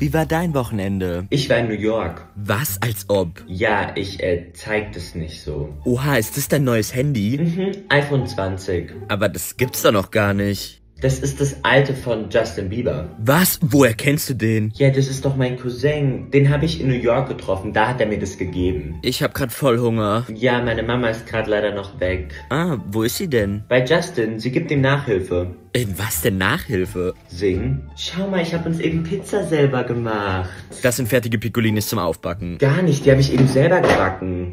wie war dein Wochenende? Ich war in New York. Was, als ob? Ja, ich zeig das nicht so. Oha, ist das dein neues Handy? iPhone 20. Aber das gibt's doch noch gar nicht. Das ist das alte von Justin Bieber. Was? Woher kennst du den? Ja, das ist doch mein Cousin. Den habe ich in New York getroffen. Da hat er mir das gegeben. Ich hab grad voll Hunger. Ja, meine Mama ist gerade leider noch weg. Ah, wo ist sie denn? Bei Justin, sie gibt ihm Nachhilfe. In was denn Nachhilfe? Singen? Schau mal, ich habe uns eben Pizza selber gemacht. Das sind fertige Piccolinis zum Aufbacken. Gar nicht, die habe ich eben selber gebacken.